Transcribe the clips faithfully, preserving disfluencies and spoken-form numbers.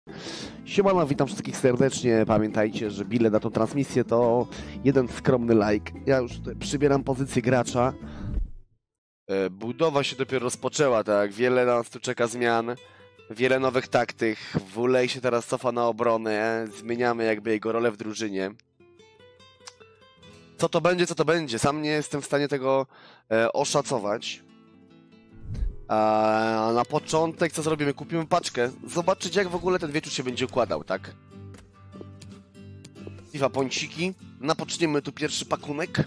Siemano, witam wszystkich serdecznie. Pamiętajcie, że bilet na tą transmisję to jeden skromny like. Ja już tutaj przybieram pozycję gracza. E, budowa się dopiero rozpoczęła, tak? Wiele nas tu czeka zmian. Wiele nowych taktyk. Wulej się teraz cofa na obronę. Zmieniamy jakby jego rolę w drużynie. Co to będzie, co to będzie? Sam nie jestem w stanie tego e, oszacować. A na początek co zrobimy? Kupimy paczkę. Zobaczyć, jak w ogóle ten wieczór się będzie układał, tak? Piwa pońciki. Napoczniemy tu pierwszy pakunek.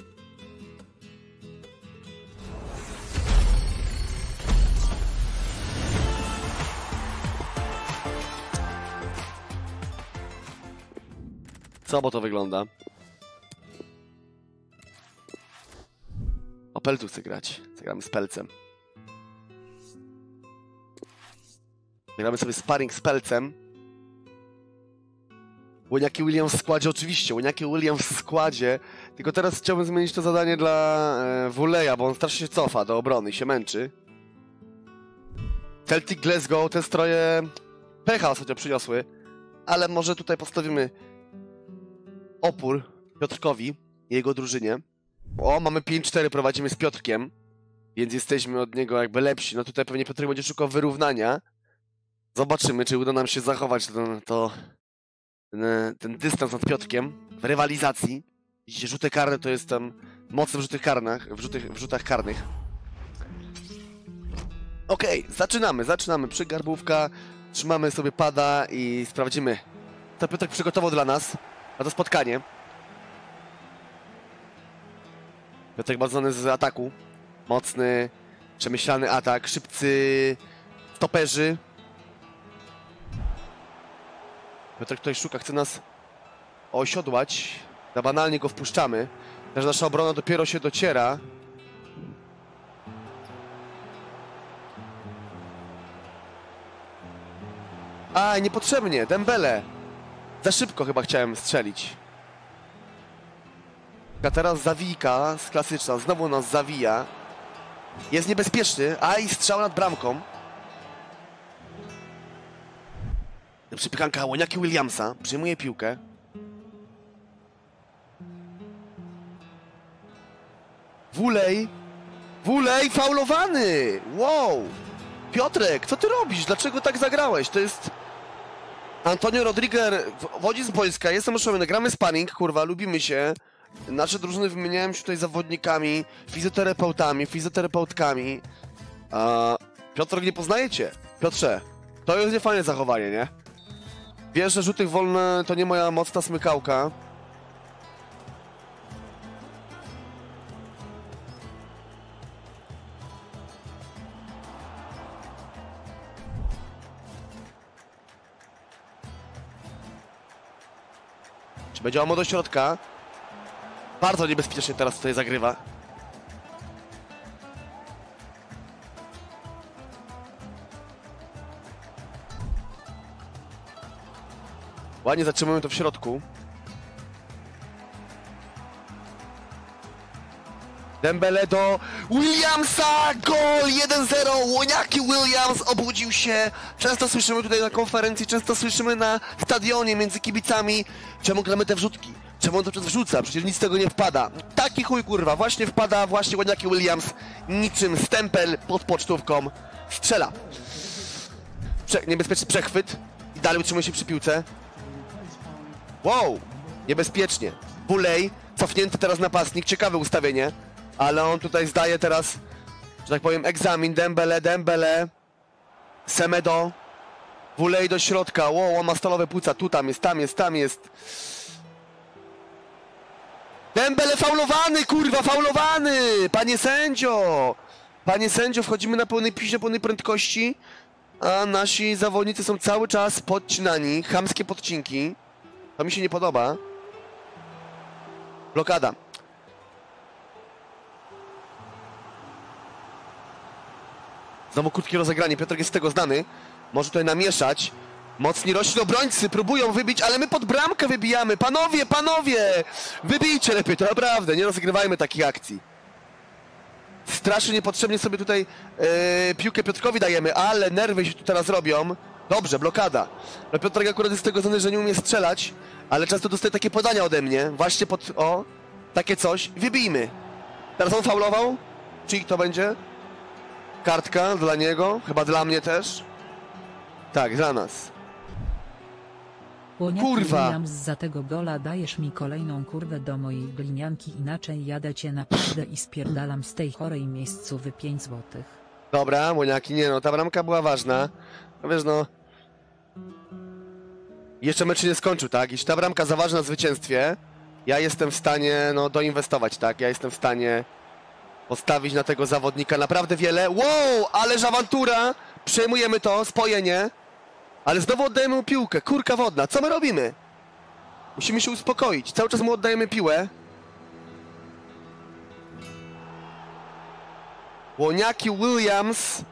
Co, bo to wygląda? O, Peltu chcę grać. Zagramy z Pelcem. Gramy sobie sparring z Pelcem. Łoniaki Williams w składzie, oczywiście. Łoniaki Williams w składzie. Tylko teraz chciałbym zmienić to zadanie dla e, Wuleja, bo on strasznie się cofa do obrony i się męczy. Celtic Glasgow, te stroje pecha ostatnio przyniosły. Ale może tutaj postawimy opór Piotrkowi i jego drużynie. O, mamy pięć cztery, prowadzimy z Piotrkiem. Więc jesteśmy od niego jakby lepsi. No tutaj pewnie Piotrek będzie szukał wyrównania. Zobaczymy, czy uda nam się zachować ten, to, ten, ten dystans nad Piotrkiem w rywalizacji. Widzicie, rzuty karne to jest tam mocny w rzutach karnych, w rzutach, w rzutach karnych. Okej, okay, zaczynamy, zaczynamy. Przygarbówka, trzymamy sobie pada i sprawdzimy, co Piotrek przygotował dla nas na to spotkanie. Piotrek bardzo znany z ataku. Mocny, przemyślany atak, szybcy stoperzy. Piotrek tutaj szuka, chce nas osiodłać. Za banalnie go wpuszczamy. Też nasza obrona dopiero się dociera. Aj, niepotrzebnie, Dembele. Za szybko chyba chciałem strzelić. A teraz zawijka z klasyczna, znowu nas zawija. Jest niebezpieczny, aj, strzał nad bramką. Przypychanka Łoniaki Williamsa, przyjmuje piłkę. Wulej, Wulej faulowany! Wow! Piotrek, co ty robisz? Dlaczego tak zagrałeś? To jest Antonio Rodriguez, wodzi z Polska, jestem oszalony, gramy sparring, kurwa, lubimy się. Nasze drużyny wymieniałem się tutaj zawodnikami, fizjoterapeutami, fizjoterapeutkami. A Piotrek nie poznajecie? Piotrze, to jest niefajne zachowanie, nie? Wiesz, że rzuty wolne to nie moja mocna smykałka. Czy będzie łamo do środka? Bardzo niebezpiecznie teraz tutaj zagrywa. Ładnie zatrzymujemy to w środku. Dembele do Williamsa! Gol! jeden zero! Łoniaki Williams obudził się. Często słyszymy tutaj na konferencji, często słyszymy na stadionie między kibicami. Czemu gramy te wrzutki? Czemu on to przez wrzuca? Przecież nic z tego nie wpada. Taki chuj, kurwa. Właśnie wpada, właśnie Łoniaki Williams. Niczym stempel pod pocztówką. Strzela. Prze niebezpieczny przechwyt. I dalej utrzymuje się przy piłce. Wow! Niebezpiecznie. Wulej, cofnięty teraz napastnik. Ciekawe ustawienie. Ale on tutaj zdaje teraz, że tak powiem, egzamin. Dembele, Dembele. Semedo. Wulej do środka. Wow, on ma stalowe płuca. Tu, tam jest, tam jest, tam jest. Dembele faulowany, kurwa, faulowany! Panie sędzio! Panie sędzio, wchodzimy na pełnej piździe, pełnej prędkości, a nasi zawodnicy są cały czas podcinani. Chamskie podcinki. To mi się nie podoba. Blokada. Znowu krótkie rozegranie. Piotrek jest z tego znany. Może tutaj namieszać. Mocni rośli obrońcy próbują wybić, ale my pod bramkę wybijamy. Panowie, panowie! Wybijcie lepiej, to naprawdę. Nie rozegrywajmy takich akcji. Strasznie niepotrzebnie sobie tutaj yy, piłkę Piotrkowi dajemy, ale nerwy się tu teraz robią. Dobrze, blokada. No Piotrek akurat jest z tego znany, że nie umie strzelać, ale często dostaje takie podania ode mnie. Właśnie pod... o, takie coś. Wybijmy. Teraz on faulował? Czyli to będzie? Kartka dla niego, chyba dla mnie też. Tak, dla nas. Łoniaki Kurwa! Williams, za tego gola dajesz mi kolejną kurwę do mojej glinianki, inaczej jadę cię na pizdę i spierdalam z tej chorej miejscowy pięć złotych. Dobra, Łoniaki, nie no, ta bramka była ważna. No wiesz no... Jeszcze mecz się nie skończył, tak? Jeśli ta bramka zaważy na zwycięstwie, ja jestem w stanie, no, doinwestować, tak? Ja jestem w stanie postawić na tego zawodnika naprawdę wiele. Wow, ależ awantura! Przejmujemy to, spojenie. Ale znowu oddajemy mu piłkę. Kurka wodna. Co my robimy? Musimy się uspokoić. Cały czas mu oddajemy piłę. Łoniaki Williams.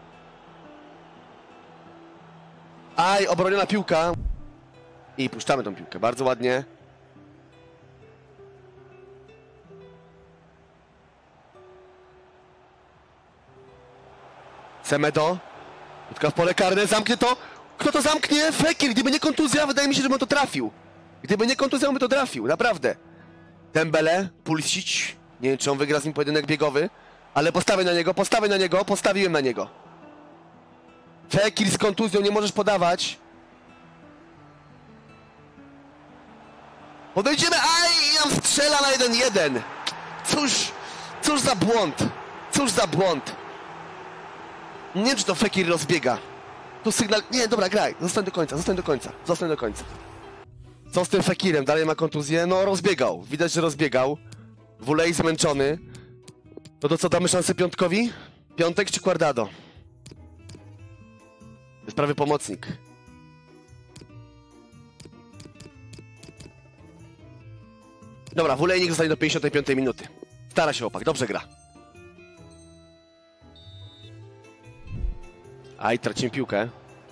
Aj, obroniona piłka. I puszczamy tą piłkę. Bardzo ładnie. Semedo. Piłka w pole karne. Zamknie to. Kto to zamknie? Fekir. Gdyby nie kontuzja, wydaje mi się, że on to trafił. Gdyby nie kontuzja, on by to trafił. Naprawdę. Dembele. Pulisic. Nie wiem, czy on wygra z nim pojedynek biegowy. Ale postawię na niego. Postawię na niego. Postawiłem na niego. Fekir z kontuzją. Nie możesz podawać. Podejdziemy. Aj! I nam strzela na jeden jeden. Cóż. Cóż za błąd. Cóż za błąd. Nie wiem, czy to Fekir rozbiega. Tu sygnał... Nie, dobra, graj. Zostań do końca, zostań do końca. Zostań do końca. Co z tym Fekirem? Dalej ma kontuzję? No, rozbiegał. Widać, że rozbiegał. Wulej zmęczony. No to co, damy szansę Piątkowi? Piątek czy Guardado? Jest prawy pomocnik. Dobra, Wulej niech zostanie do pięćdziesiątej piątej minuty. Stara się chłopak, dobrze gra. Aj, tracimy piłkę.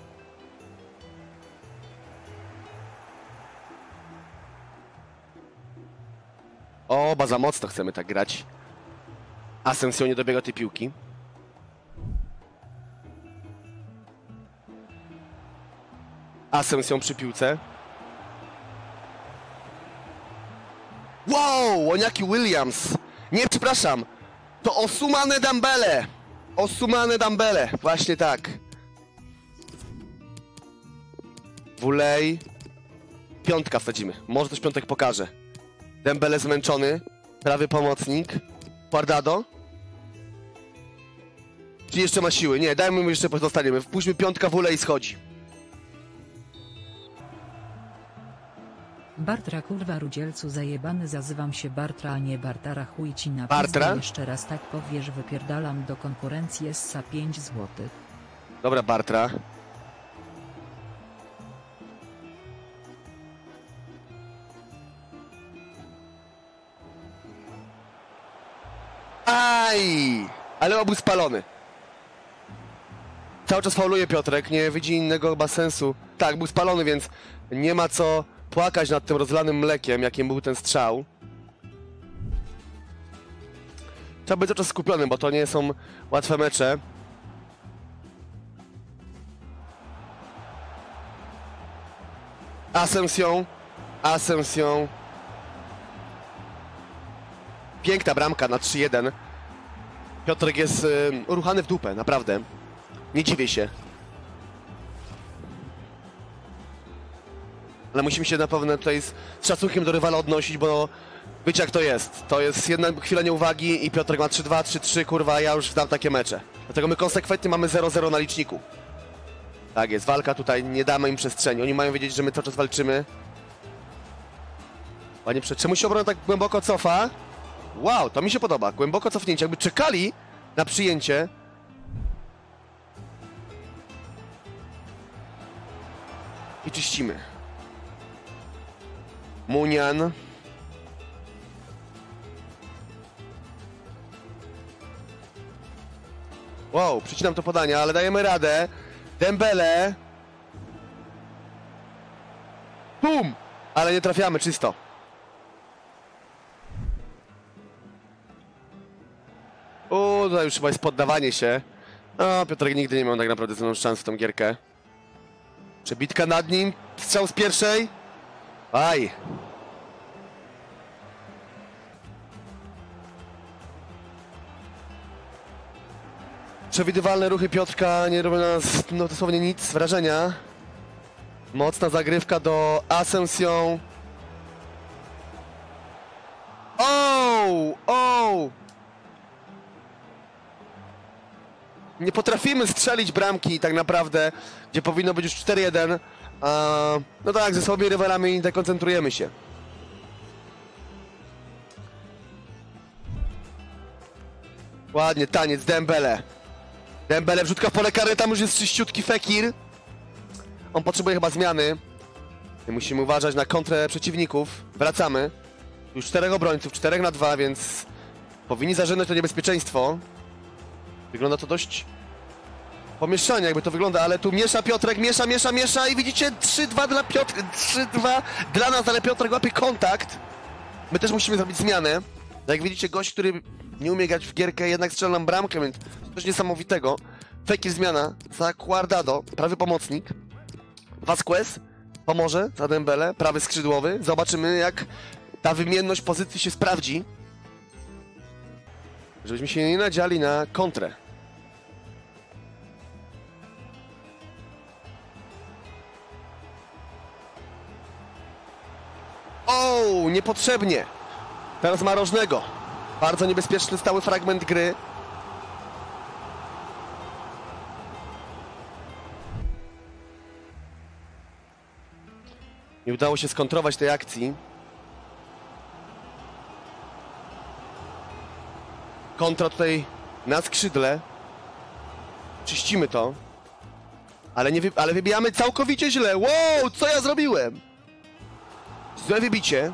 O, ba za mocno chcemy tak grać. Asensio nie dobiega tej piłki. Asensio przy piłce. Wow, Łoniaki Williams. Nie, przepraszam. To Ousmane Dembele. Ousmane Dembele, właśnie tak. Wulej. Piątka wsadzimy. Może też Piątek pokaże. Dembele zmęczony. Prawy pomocnik. Guardado. Czy jeszcze ma siły? Nie, dajmy mu jeszcze, zostaniemy. Wpuśćmy Piątka, Wulej i schodzi. Bartra kurwa rudzielcu zajebany, zazywam się Bartra, a nie Bartara, chuj ci na Bartra? pizdę, jeszcze raz tak powiesz, wypierdalam do konkurencji Essa pięć złotych. Dobra, Bartra. Aj! Ale był spalony. Cały czas fauluje Piotrek, nie widzi innego chyba sensu. Tak, był spalony, więc nie ma co płakać nad tym rozlanym mlekiem, jakim był ten strzał. Trzeba być cały czas skupionym, bo to nie są łatwe mecze. Asensio. Asensio. Piękna bramka na trzy jeden. Piotrek jest y, ruchany w dupę, naprawdę. Nie dziwię się. Ale musimy się na pewno tutaj z szacunkiem do rywala odnosić, bo wiecie jak to jest. To jest jedna chwila nieuwagi i Piotrek ma trzy dwa, trzy trzy, kurwa, a ja już znam takie mecze. Dlatego my konsekwentnie mamy zero zero na liczniku. Tak jest, walka tutaj, nie damy im przestrzeni. Oni mają wiedzieć, że my cały czas walczymy. Panie przed, czemu się obrona tak głęboko cofa? Wow, to mi się podoba. Głęboko cofnięcie, jakby czekali na przyjęcie. I czyścimy. Munian. Wow, przycinam to podanie, ale dajemy radę. Dembele. Bum! Ale nie trafiamy, czysto. O, tutaj już chyba jest poddawanie się. No, Piotrek nigdy nie miał tak naprawdę ze mną szans w tą gierkę. Przebitka nad nim, strzał z pierwszej. Aj. Przewidywalne ruchy Piotrka nie robią na nas no, dosłownie nic wrażenia. Mocna zagrywka do Ascension. O! O! Nie potrafimy strzelić bramki tak naprawdę, gdzie powinno być już cztery jeden. No tak, ze słabymi rywalami dekoncentrujemy się. Ładnie, taniec, Dembele. Dembele, wrzutka w pole karne, tam już jest czyściutki Fekir. On potrzebuje chyba zmiany. I musimy uważać na kontrę przeciwników. Wracamy. Już czterech obrońców, czterech na dwa, więc powinni zażynać to niebezpieczeństwo. Wygląda to dość pomieszanie, jakby to wygląda, ale tu miesza Piotrek, miesza, miesza, miesza i widzicie trzy dwa dla Piotrka, trzy dwa dla nas, ale Piotrek łapie kontakt. My też musimy zrobić zmianę. Jak widzicie, gość, który nie umie grać w gierkę, jednak strzela nam bramkę, więc coś niesamowitego. Fekir zmiana za Guardado, prawy pomocnik. Vasquez pomoże za Dembele, prawy skrzydłowy. Zobaczymy, jak ta wymienność pozycji się sprawdzi. Żebyśmy się nie nadziali na kontrę. O, niepotrzebnie. Teraz ma rożnego. Bardzo niebezpieczny stały fragment gry. Nie udało się skontrować tej akcji. Kontra tutaj na skrzydle. Czyścimy to. Ale, nie wy... Ale wybijamy całkowicie źle. Wow, co ja zrobiłem? Złe wybicie.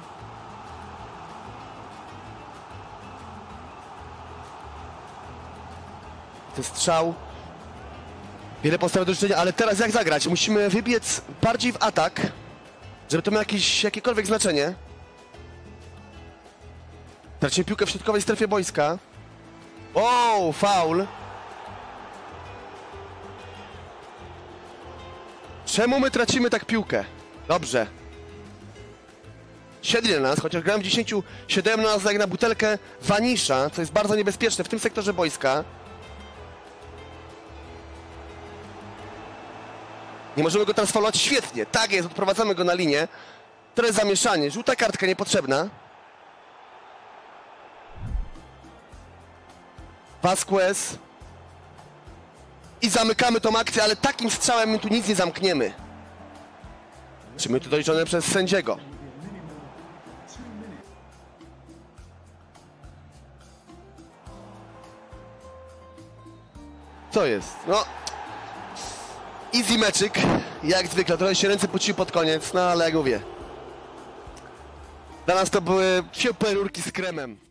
Ten strzał. Wiele postaw do życzenia, ale teraz jak zagrać? Musimy wybiec bardziej w atak, żeby to miało jakieś, jakiekolwiek znaczenie. Tracimy piłkę w środkowej strefie boiska. Wow, faul. Czemu my tracimy tak piłkę? Dobrze. Siedli na nas, chociaż grałem w dziesięciu, siedem na nas jak na butelkę Vanisha, co jest bardzo niebezpieczne w tym sektorze boiska. Nie możemy go teraz faulować świetnie. Tak jest, odprowadzamy go na linię. To jest zamieszanie. Żółta kartka niepotrzebna. Vasquez. I zamykamy tą akcję, ale takim strzałem my tu nic nie zamkniemy. Czy my tu doliczone przez sędziego? Co jest? No... Easy meczyk, jak zwykle, trochę się ręce pociły pod koniec, no ale jak mówię. Dla nas to były ciepłe rurki z kremem.